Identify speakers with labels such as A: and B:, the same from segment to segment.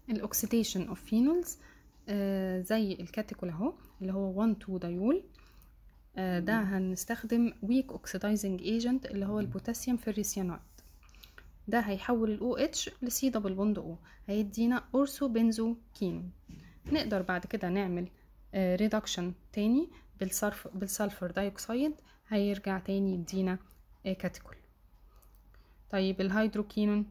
A: الاكسيديشن اوف فينولز زي الكاتيكول اهو اللي هو 1,2 دايول. ده هنستخدم ويك اوكسيدايزنج ايجنت اللي هو البوتاسيوم فيريسيانايد. ده هيحول ال OH ل C دبل بوند O، هيدينا اورثو بنزو كينون. نقدر بعد كده نعمل ريدكشن تاني بالسلفر دايوكسيد، هيرجع تاني يدينا كاتيكول. طيب الهيدروكينون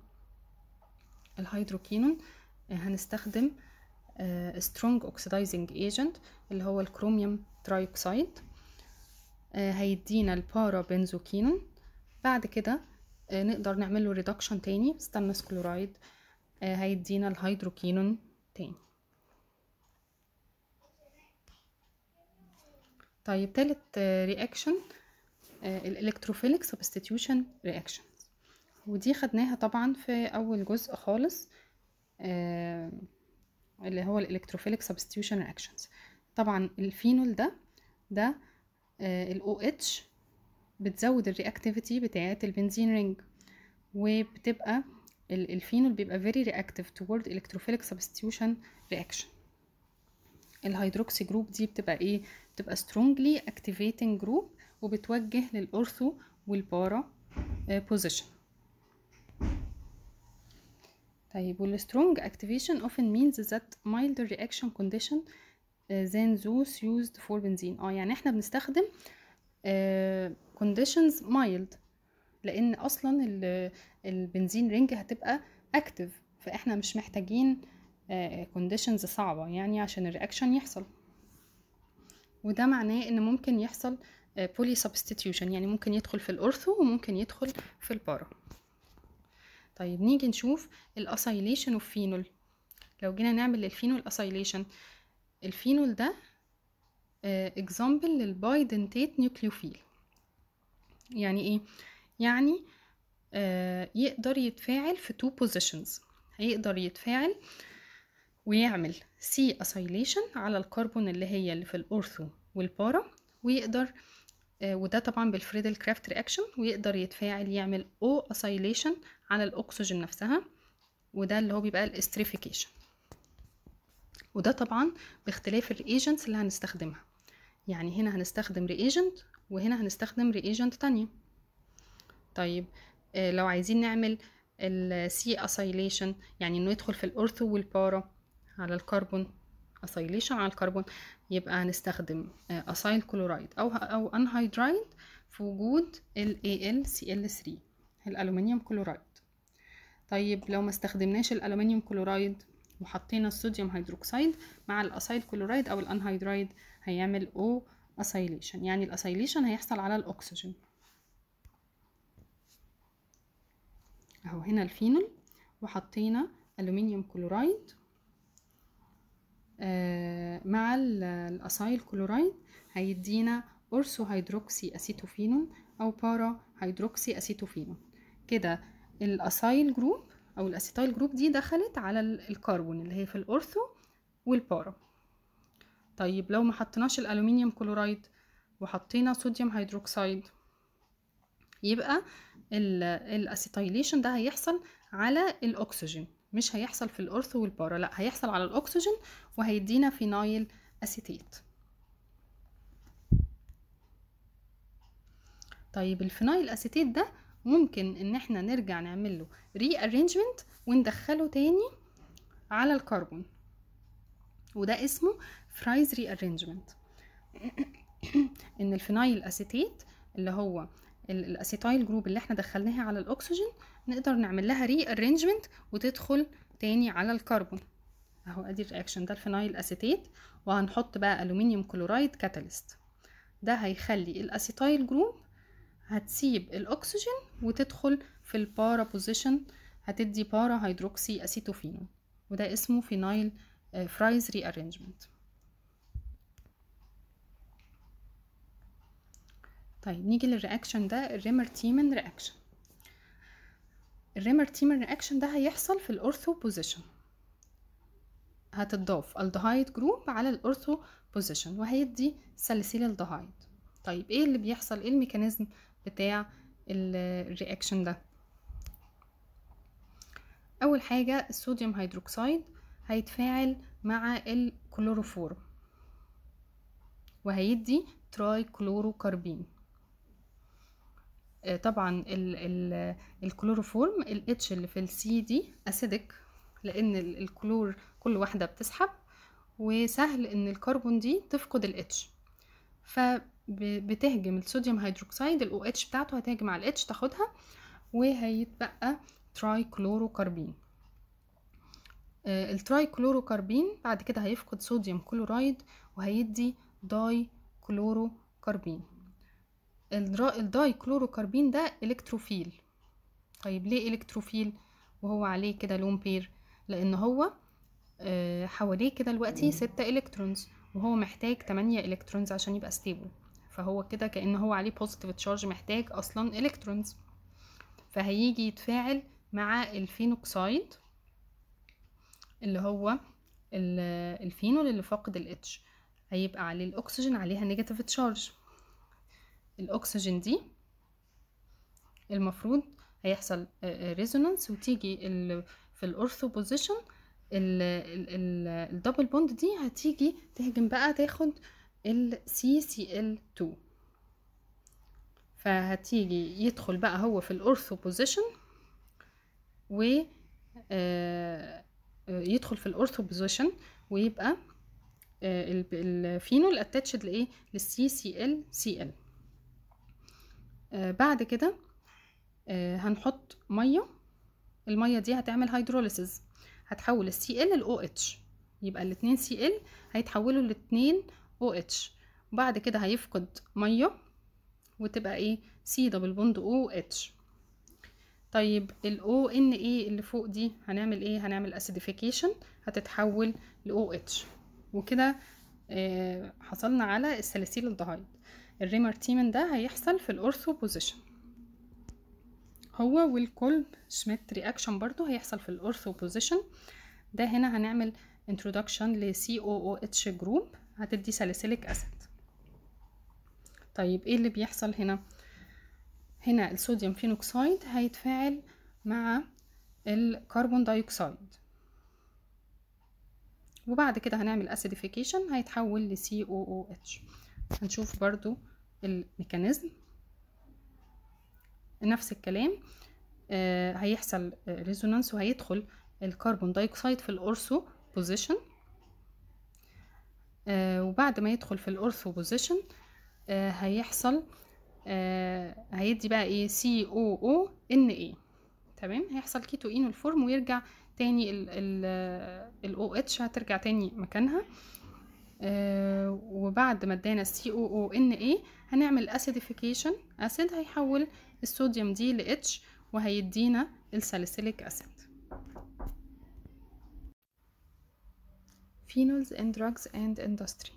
A: هنستخدم سترونج اوكسيدايزنج ايجنت اللي هو الكروميوم ترايوكسيد، هيدينا البارا بنزوكينون. بعد كده نقدر نعمل له ريدكشن تاني ستانلس كلورايد، هيدينا الهيدروكينون تاني. طيب تالت رياكشن الالكتروفيليك سبستيتيوشن رياكشن، ودي خدناها طبعا في اول جزء خالص اللي هو الالكتروفيليك سبستيوشن رياكشنز. طبعا الفينول ده ال OH بتزود الرياكتيفيتي بتاعه البنزين رينج، وبتبقى الفينول بيبقى very reactive toward electrophilic substitution reaction. الهيدروكسي جروب دي بتبقى ايه؟ بتبقى strongly activating group وبتوجه للأورثو والبارا position. طيب والstrong activation often means that milder reaction condition than those used for benzene. يعني احنا بنستخدم conditions mild لان اصلا البنزين رينج هتبقى active، فاحنا مش محتاجين conditions صعبة يعني عشان الرياكشن يحصل. وده معناه ان ممكن يحصل poly substitution، يعني ممكن يدخل في الأورثو وممكن يدخل في البارا. طيب نيجي نشوف الاسايليشن اوف فينول. لو جينا نعمل للفينول اسايليشن، الفينول ده اكزامبل للبايدنتيت نيوكليوفيل. يعني ايه؟ يعني يقدر يتفاعل في 2 positions، هيقدر يتفاعل ويعمل C اسايليشن على الكربون اللي في الأورثو والبارا، ويقدر وده طبعا بالفريدل كرافت رياكشن، ويقدر يتفاعل يعمل O اسايليشن على الأكسجين نفسها، وده اللي هو بيبقى الاستريفيكيشن. وده طبعا باختلاف الرياجنتس اللي هنستخدمها، يعني هنا هنستخدم رياجنت وهنا هنستخدم رياجنت تانية. طيب لو عايزين نعمل السي اسايليشن، يعني انه يدخل في الأورثو والبارا على الكربون، اسايليشن على الكربون، يبقى هنستخدم اسايل كلورايد او انهيدرايد في وجود ال AlCl3 الألومنيوم كلورايد. طيب لو ما استخدمناش الألومنيوم كلورايد وحطينا الصوديوم هيدروكسيد مع الاسايل كلورايد او الانهيدرايد، هيعمل O اسايليشن، يعني الاسايليشن هيحصل على الأكسجين. اهو هنا الفينول وحطينا ألومنيوم كلورايد مع الاسايل كلورايد، هيدينا أورثو هيدروكسي أسيتوفينون أو بارا هيدروكسي أسيتوفينون. كده الاسايل جروب أو الأسيتايل جروب دي دخلت على الكربون اللي هي في الأورثو والبارا. طيب لو ما حطيناش الألومنيوم كلورايد وحطينا صوديوم هيدروكسيد، يبقى الأسيتايليشن ده هيحصل على الأكسجين، مش هيحصل في الأورثو والبارا، لا هيحصل على الأكسجين وهيدينا فينايل أسيتيت. طيب الفينايل أسيتيت ده ممكن ان احنا نرجع نعمل له rearrangement وندخله تاني على الكربون، وده اسمه فرايز rearrangement. ان الفينايل أسيتيت اللي هو الأسيتايل جروب اللي احنا دخلناها على الأكسجين، نقدر نعمل لها rearrangement وتدخل تاني على الكربون. اهو ادي الرياكشن ده الفينايل أسيتيت، وهنحط بقى ألومنيوم كلورايد كاتاليست. ده هيخلي الأسيتايل جروب هتسيب الأكسجين وتدخل في البارا بوزيشن، هتدي بارا هيدروكسي أسيتوفينون، وده اسمه فينايل فرايز rearrangement. طيب نيجي للرياكشن ده الريمر-تيمن رياكشن. الريمر-تيمن رياكشن ده هيحصل في الأورثو بوزيشن، هتضاف الدهايد جروب على الأورثو بوزيشن وهيدي ساليسيل الدهايد. طيب ايه اللي بيحصل؟ ايه الميكانيزم بتاع الرياكشن ده؟ اول حاجه الصوديوم هيدروكسيد هيتفاعل مع الكلوروفورم وهيدي تراي كلوروكربين. طبعا الكلوروفورم الاتش اللي في السي دي اسيدك، لان الكلور كل واحده بتسحب، وسهل ان الكربون دي تفقد الاتش، فبتهجم الصوديوم هيدروكسيد الاو اتش بتاعته هتهجم على الاتش تاخدها، وهيتبقى تراي كلوروكربين. التراي كلوروكربين بعد كده هيفقد صوديوم كلورايد وهيدي داي كلوروكربين. الداي كلوروكربين ده الكتروفيل. طيب ليه الكتروفيل وهو عليه كده لون بير؟ لان هو حواليه كده دلوقتي 6 الكترونز وهو محتاج 8 الكترونز عشان يبقى ستيبل، فهو كده كأنه هو عليه بوزيتيف تشارج محتاج اصلا الكترونز، فهيجي يتفاعل مع الفينوكسيد اللي هو الفينول اللي فاقد الاتش، هيبقى عليه الاكسجين عليها نيجاتيف تشارج. الاكسجين دي المفروض هيحصل ريزونانس وتيجي في الاورثو بوزيشن الدبل بوند دي هتيجي تهجم بقى تاخد CCl2، فهتيجي يدخل بقى هو في الاورثو بوزيشن و يدخل في الاورثو بوزيشن ويبقى الفينول اتاتشد لايه؟ للCCl. بعد كده هنحط ميه، الميه دي هتعمل هيدروليسيس، هتحول الCl لOH، يبقى الاتنين Cl هيتحولوا لاتنين OH، وبعد كده هيفقد ميه وتبقى ايه؟ C دبل بوند OH. طيب ال ONA اللي فوق دي هنعمل ايه؟ هنعمل acidification هتتحول لOH، وكده حصلنا على السلاسيل الدهايد. الريمارتيمن ده هيحصل في الاورثو بوزيشن، هو والكولب شميت رياكشن برضو هيحصل في الاورثو بوزيشن. ده هنا هنعمل introduction ل COOH جروب هتدي ساليسيليك اسيد. طيب ايه اللي بيحصل هنا؟ هنا الصوديوم فينوكسيد هيتفاعل مع الكربون دايوكسيد، وبعد كده هنعمل acidification هيتحول ل COOH. هنشوف برضو الميكانيزم نفس الكلام، هيحصل ريزونانس وهيدخل الكربون دايوكسيد في الاورثو بوزيشن، وبعد ما يدخل في الاورثو بوزيشن هيحصل هيدي بقى ايه؟ COONA. تمام، هيحصل كيتو اينول فورم ويرجع تاني ال OH هترجع تاني مكانها. وبعد ما ادانا COONA هنعمل acidification، اسيد هيحول الصوديوم دي ل H وهيدينا الساليسيليك اسيد. Phenols in drugs and industry.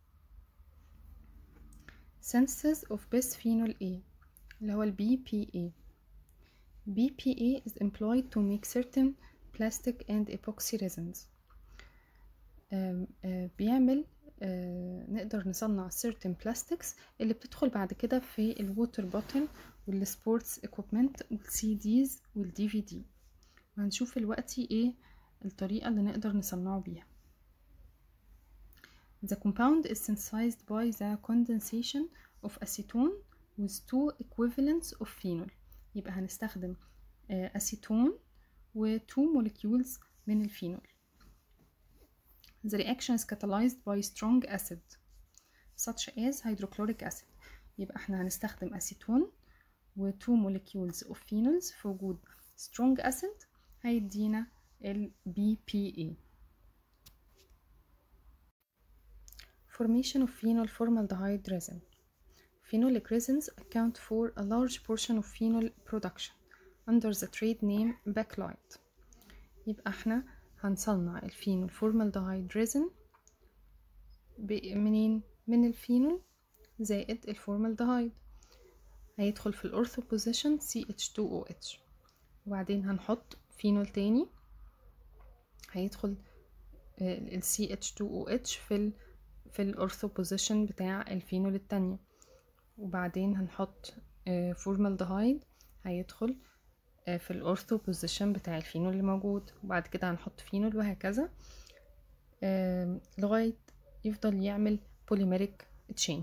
A: Synthesis of bisphenol A اللي هو ال BPA. BPA is employed to make certain plastic and epoxy resins. بيعمل نقدر نصنع certain plastics اللي بتدخل بعد كده في الووتر بوتل والسبورتس equipment والCDs والDVD، وهنشوف دلوقتي ايه الطريقة اللي نقدر نصنعه بيها. The compound is synthesized by the condensation of acetone with two equivalents of phenol. يبقى هنستخدم acetone و 2 molecules من الفينول. The reaction is catalyzed by strong acid such as hydrochloric acid. يبقى احنا هنستخدم acetone و 2 molecules of phenols في وجود strong acid هيدينا ال BPA. Formation of phenol formaldehyde resin. Phenolic resins account for a large portion of phenol production under the trade name Bakelite. يبقى احنا هنصنع الفينول فورمالدهايد ريزن منين؟ من الفينول زائد الفورمالدهايد، هيدخل في الاورثو بوزيشن CH2OH، وبعدين هنحط فينول تاني هيدخل ال CH2OH في الاورثو بوزيشن بتاع الفينول التانية، وبعدين هنحط فورمالدهايد هيدخل في الاورثو بوزيشن بتاع الفينول اللي موجود، وبعد كده هنحط فينول وهكذا لغاية يفضل يعمل بوليميريك تشين.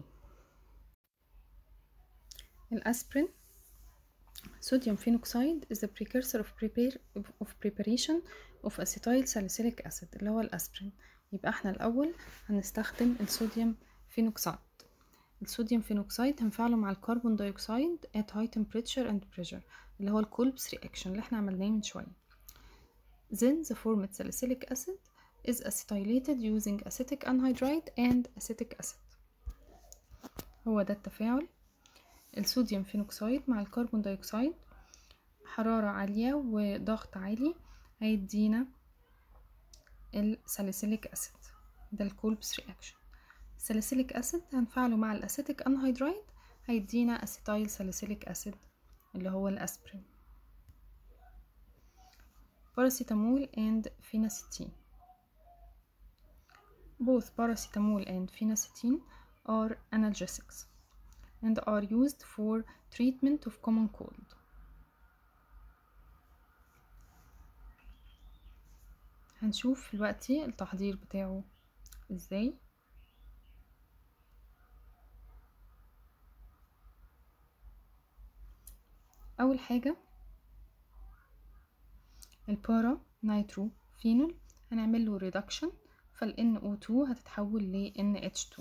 A: الاسبرين sodium phenoxide is the precursor of preparation of acetyl salicylic acid اللي هو الاسبرين. يبقى احنا الاول هنستخدم الصوديوم فينوكسيد. الصوديوم فينوكسيد هنفعله مع الكربون دايوكسيد at high temperature and pressure اللي هو الكولبس reaction اللي احنا عملناه من شوية. Then the formed salicylic acid is acetylated using acetic anhydride and acetic acid. هو ده التفاعل. الصوديوم فينوكسيد مع الكربون دايوكسيد حرارة عالية وضغط عالي هيدينا الساليسيليك اسيد، ده الكولبس رياكشن. الساليسيليك اسيد هنفعله مع الاسيتيك انهيدرايد هيدينا اسيتايل ساليسيليك اسيد اللي هو الاسبرين. باراسيتامول and phenacetin. Both paracetamol and phenacetin are analgesics and are used for treatment of common cold. هنشوف دلوقتي التحضير بتاعه ازاي. اول حاجة البارا نايترو فينول هنعمل له ريدكشن، فال NO2 هتتحول ل NH2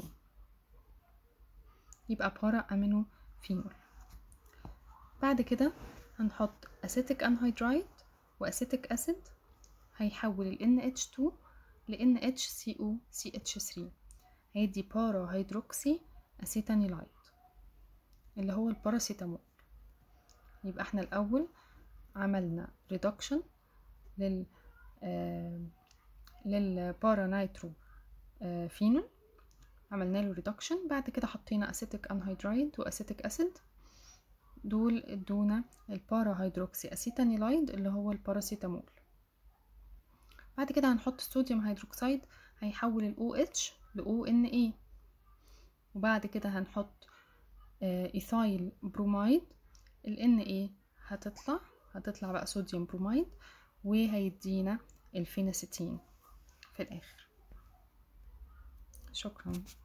A: يبقى بارا امينو فينول. بعد كده هنحط اسيتيك انهيدرايد واسيتيك اسيد هيحول ال NH2 ل NHCOCH3 هيدي بارا هيدروكسي اسيتانيلايد اللي هو الباراسيتامول. يبقى احنا الاول عملنا ريدكشن للبارا نايترو فينول، عملنا له ريدكشن، بعد كده حطينا اسيتيك انهيدرايد واسيتيك اسيد، دول ادونا البارا هيدروكسي اسيتانيلايد اللي هو الباراسيتامول. بعد كده هنحط صوديوم هيدروكسيد هيحول ال OH ل ONA، وبعد كده هنحط ايثايل بروميد، ال Na هتطلع بقى صوديوم بروميد وهيدينا الفيناستين في الاخر. شكرا.